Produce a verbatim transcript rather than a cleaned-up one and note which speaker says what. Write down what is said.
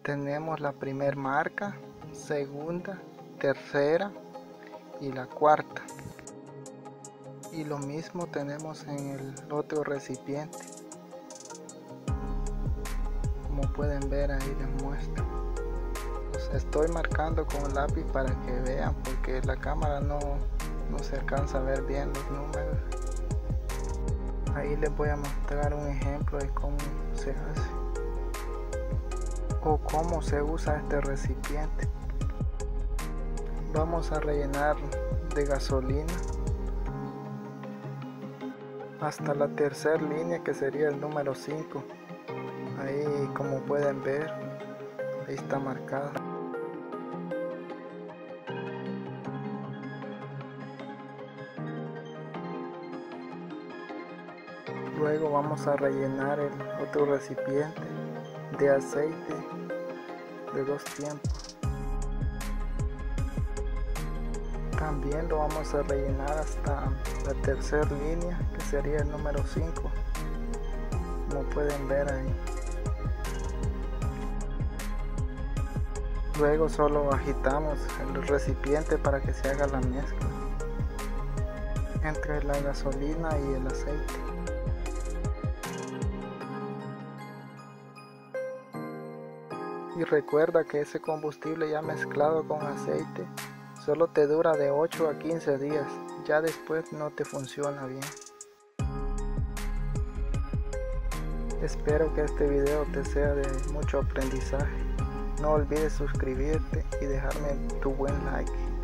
Speaker 1: Tenemos la primera marca, segunda, tercera y la cuarta. Y lo mismo tenemos en el otro recipiente. Como pueden ver, ahí les muestro. Los estoy marcando con lápiz para que vean, porque la cámara no, no se alcanza a ver bien los números. Ahí les voy a mostrar un ejemplo de cómo se hace o cómo se usa este recipiente. Vamos a rellenar de gasolina hasta la tercera línea, que sería el número cinco. Ahí, como pueden ver, ahí está marcada. Luego vamos a rellenar el otro recipiente de aceite de dos tiempos. También lo vamos a rellenar hasta la tercera línea, que sería el número cinco, como pueden ver ahí. Luego solo agitamos el recipiente para que se haga la mezcla entre la gasolina y el aceite. Y recuerda que ese combustible ya mezclado con aceite solo te dura de ocho a quince días, ya después no te funciona bien. Espero que este video te sea de mucho aprendizaje. No olvides suscribirte y dejarme tu buen like.